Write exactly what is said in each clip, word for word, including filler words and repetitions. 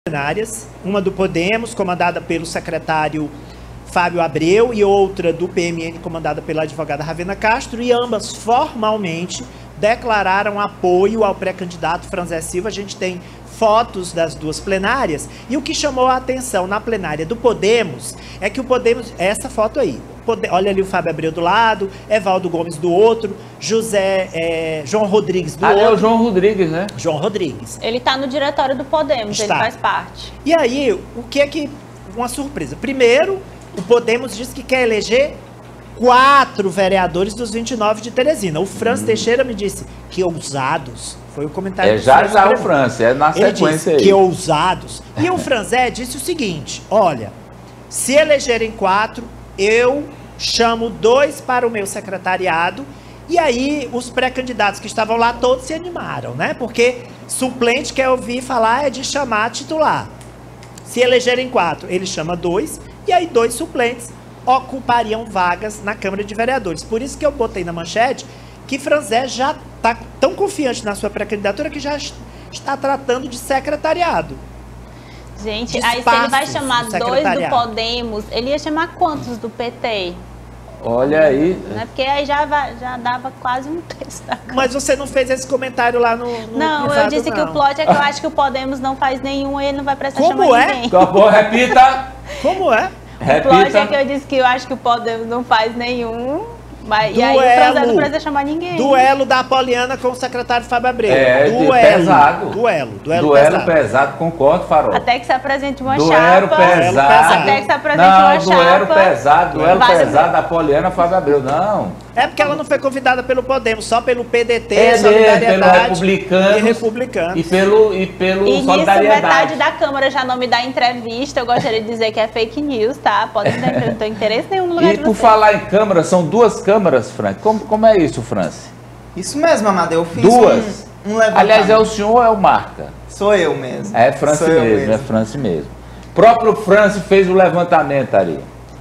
plenárias, uma do Podemos, comandada pelo secretário Fábio Abreu, e outra do P M N, comandada pela advogada Ravena Castro, e ambas formalmente declararam apoio ao pré-candidato Franzé Silva. A gente tem fotos das duas plenárias, e o que chamou a atenção na plenária do Podemos é que o Podemos, essa foto aí, olha ali o Fábio Abreu do lado, Evaldo Gomes do outro, José, é, João Rodrigues do ah, outro. é o João Rodrigues, né? João Rodrigues. Ele está no diretório do Podemos, Está. ele faz parte. E aí, o que é que... Uma surpresa. Primeiro, o Podemos diz que quer eleger quatro vereadores dos vinte e nove de Teresina. O Franz hum. Teixeira me disse que ousados. Foi o comentário é, do já já o Franz, é na Ele sequência disse aí. Que ousados. E o Franzé disse o seguinte, olha, se elegerem quatro, eu chamo dois para o meu secretariado. E aí os pré-candidatos que estavam lá todos se animaram, né? Porque suplente quer ouvir falar é de chamar titular. Se elegerem quatro, ele chama dois, e aí dois suplentes ocupariam vagas na Câmara de Vereadores. Por isso que eu botei na manchete que Franzé já está tão confiante na sua pré-candidatura que já está tratando de secretariado. Gente, de aí se ele vai chamar do dois do Podemos, ele ia chamar quantos do P T? Olha aí. Né? Porque aí já, vai, já dava quase um terço da Câmara. Mas você não fez esse comentário lá no, no Não, privado, eu disse não. que o plot é que eu acho que o Podemos não faz nenhum e ele não vai prestar Como chamar é? ninguém. Como é? Repita. Como é? O Repita. plot é que eu disse que eu acho que o Podemos não faz nenhum, mas, e aí o Franzé não precisa chamar ninguém. Duelo da Apoliana com o secretário Fábio Abreu. É, duelo, pesado. Duelo, duelo, duelo pesado. pesado. Concordo, Farol. Até que se apresente uma duelo chapa. Pesado. Até que se apresente não, uma duelo chapa. pesado, duelo vale pesado da Apoliana Fábio Abreu, não. É porque ela não foi convidada pelo Podemos, só pelo P D T, é Solidariedade pelo Republicanos, e Republicanos. E pelo, e pelo e Solidariedade. Nisso, metade da Câmara já não me dá entrevista. Eu gostaria de dizer que é fake news, tá? Pode ter, não tem interesse nenhum no lugar E de por vocês. falar em Câmara, são duas câmaras, Frank. Como, como é isso, Franci? Isso mesmo, Amadeu. Eu fiz duas. um, um levantamento. Aliás, é o senhor ou é o Marca? Sou eu mesmo. É Franci Sou mesmo, mesmo, é Franci mesmo. O próprio Franci fez o levantamento ali.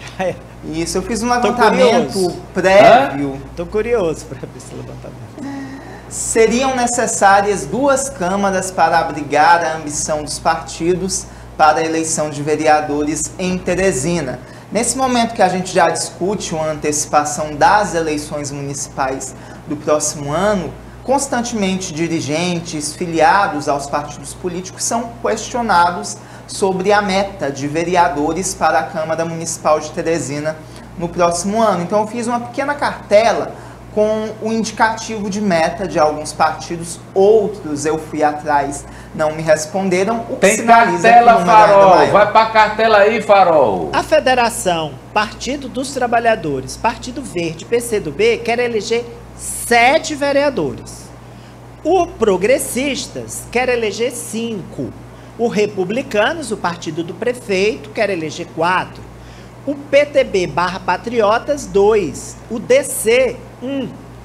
Isso, eu fiz um levantamento prévio. Estou curioso para ver esse levantamento. Seriam necessárias duas câmaras para abrigar a ambição dos partidos para a eleição de vereadores em Teresina. Nesse momento que a gente já discute uma antecipação das eleições municipais do próximo ano, constantemente dirigentes filiados aos partidos políticos são questionados sobre a meta de vereadores para a Câmara Municipal de Teresina no próximo ano. Então eu fiz uma pequena cartela com o indicativo de meta de alguns partidos, outros eu fui atrás, não me responderam, o que Tem sinaliza cartela, que o número ainda Farol, maior. vai pra cartela aí, Farol. A Federação Partido dos Trabalhadores, Partido Verde, P C do B, quer eleger sete vereadores. O Progressistas quer eleger cinco. O Republicanos, o partido do prefeito, quer eleger quatro. O P T B barra Patriotas, dois. O D C, um.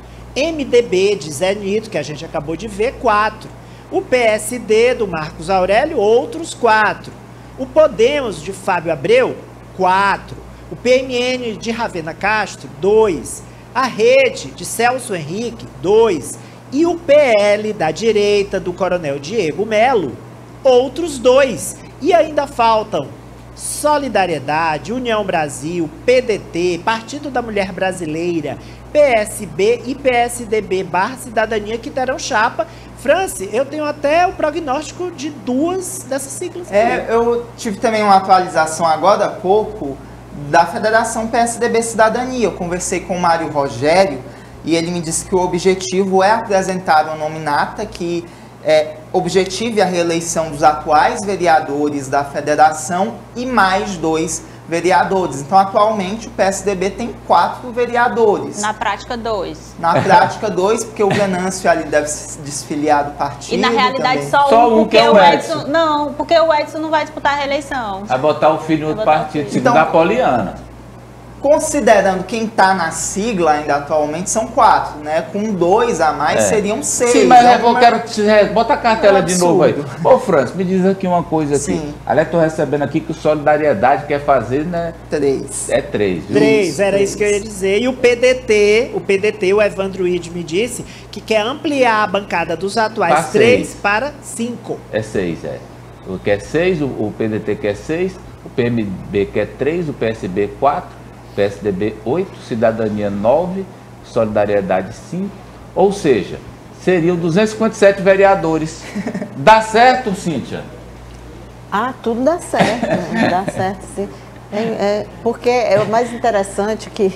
M D B de Zé Nito, que a gente acabou de ver, quatro. O P S D do Marcos Aurélio, outros quatro. O Podemos de Fábio Abreu, quatro. O P M N de Ravena Castro, dois. A Rede de Celso Henrique, dois. E o P L da direita do Coronel Diego Melo, outros dois. E ainda faltam Solidariedade, União Brasil, P D T, Partido da Mulher Brasileira, P S B e P S D B barra Cidadania, que terão chapa. Franci, eu tenho até o prognóstico de duas dessas siglas. É, eu tive também uma atualização agora há pouco da Federação P S D B Cidadania. Eu conversei com o Mário Rogério e ele me disse que o objetivo é apresentar uma nominata que é, objetive a reeleição dos atuais vereadores da federação e mais dois vereadores. Então, atualmente, o P S D B tem quatro vereadores. Na prática, dois. Na prática, dois, porque o Venâncio ali deve se desfiliar do partido. E na realidade, também. só um, Só um, porque que é o o Edson. Edson... Não, porque o Edson não vai disputar a reeleição. Vai botar o filho no outro Vai botar partido, o segundo Então- a Poliana. Considerando quem está na sigla ainda atualmente, são quatro, né? Com dois a mais, É. seriam seis. Sim, mas É eu uma- quero que você bota a cartela É um de novo aí. absurdo. Ô, Francis, me diz aqui uma coisa aqui. Sim. Aliás, tô recebendo aqui que o Solidariedade quer fazer, né? Três. É três, viu? Três, era três. isso que eu ia dizer. E o P D T, o P D T, o Evandro Ide me disse que quer ampliar a bancada dos atuais Pra três seis. para cinco. É seis, é. quer seis, o, o P D T quer seis, o P M B quer três, o P S B quatro, o P S D B oito, Cidadania nove, Solidariedade cinco, ou seja, seriam duzentos e cinquenta e sete vereadores. Dá certo, Cíntia? Ah, tudo dá certo, né? Dá certo sim. É, é, porque é o mais interessante que,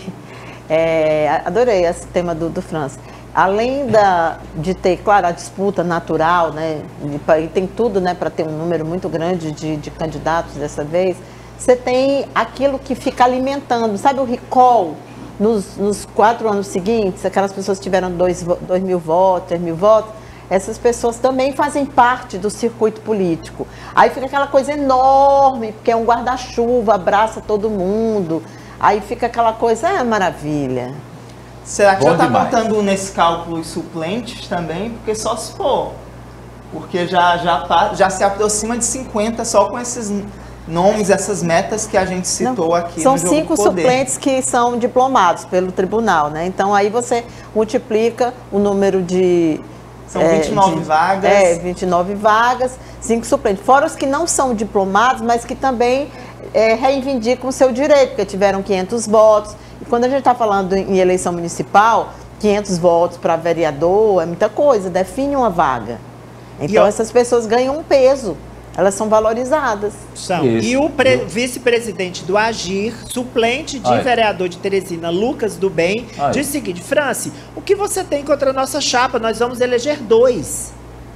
é, adorei esse tema do, do França, além da, de ter, claro, a disputa natural, né, e tem tudo, né, para ter um número muito grande de, de candidatos dessa vez, você tem aquilo que fica alimentando, sabe o recall nos, nos quatro anos seguintes, aquelas pessoas que tiveram dois, dois mil votos, três mil votos, essas pessoas também fazem parte do circuito político. Aí fica aquela coisa enorme, porque é um guarda-chuva, abraça todo mundo. Aí fica aquela coisa, é maravilha. Será que Bom já está demais. contando nesse cálculo os suplentes também? Porque só se for. Porque já, já, pa- já se aproxima de cinquenta só com esses nomes, essas metas que a gente citou Não, aqui são no Jogo cinco do Poder. suplentes que são diplomados pelo tribunal, né? Então aí você multiplica o número de... São vinte e nove de- vagas. É, vinte e nove vagas, cinco suplentes. Fora os que não são diplomados, mas que também é, reivindicam o seu direito, porque tiveram quinhentos votos. E quando a gente está falando em eleição municipal, quinhentos votos para vereador é muita coisa, define uma vaga. Então E, ó, essas pessoas ganham um peso, elas são valorizadas. São. Isso. E o pre- vice-presidente do Agir, suplente de Ai. vereador de Teresina, Lucas do Bem, Ai. diz o seguinte: Franci, o que você tem contra a nossa chapa? Nós vamos eleger dois.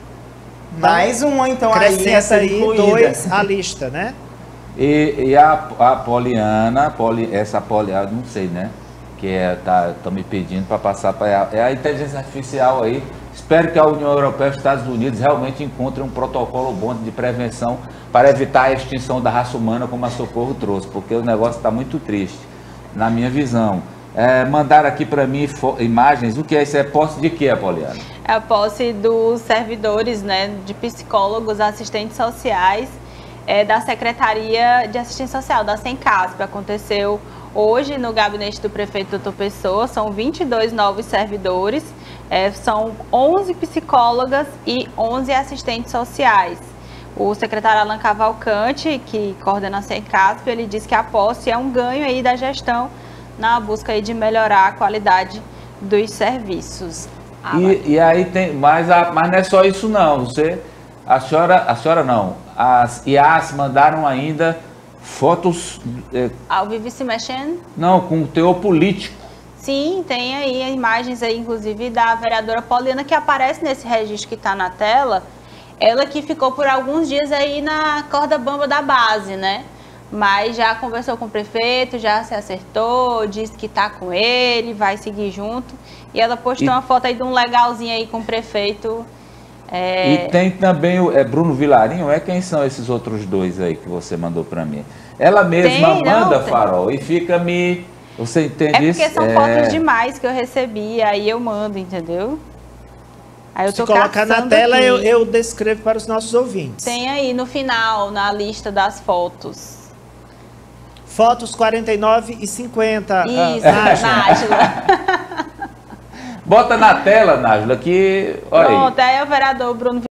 Mais uma, então, aí, Acrescenta essa aí incluída. dois à lista, né? E, e a, a Poliana, Poli, essa Poliana, não sei, né? Que é, tá, estão me pedindo para passar para é a inteligência artificial aí. Espero que a União Europeia e os Estados Unidos realmente encontrem um protocolo bom de prevenção para evitar a extinção da raça humana, como a Socorro trouxe, porque o negócio está muito triste, na minha visão. É, mandaram aqui para mim fo- imagens, o que é isso? É posse de quê, Poliana? É a posse dos servidores, né, de psicólogos, assistentes sociais, é, da Secretaria de Assistência Social, da Sencasp. Aconteceu hoje no gabinete do prefeito doutor Pessoa, são vinte e dois novos servidores, é, são onze psicólogas e onze assistentes sociais. O secretário Alan Cavalcante, que coordena a Sencasp, ele disse que a posse é um ganho aí da gestão na busca aí de melhorar a qualidade dos serviços. Ah, vai. E, e aí tem, mas, a, mas não é só isso não, você, a senhora, a senhora não, as I As mandaram ainda fotos, é, Ao vivo se mexendo? não, com teor político. Sim, tem aí imagens aí, inclusive, da vereadora Poliana, que aparece nesse registro que está na tela. Ela que ficou por alguns dias aí na corda bamba da base, né? Mas já conversou com o prefeito, já se acertou, disse que tá com ele, vai seguir junto. E ela postou E- uma foto aí de um legalzinho aí com o prefeito. É, E tem também o é Bruno Vilarinho, é quem são esses outros dois aí que você mandou para mim? Ela mesma Tem, não, manda, tem. Farol, e fica me... Você entende é isso? porque são É. fotos demais que eu recebi, aí eu mando, entendeu? Aí eu Se tô colocar na caçando tela, aqui. eu, eu descrevo para os nossos ouvintes. Tem aí no final, na lista das fotos. Fotos quarenta e nove e cinquenta. Isso, ah, Nájila. Nájila. Bota na tela, Nájila, que... Olha aí. Pronto, aí é o vereador Bruno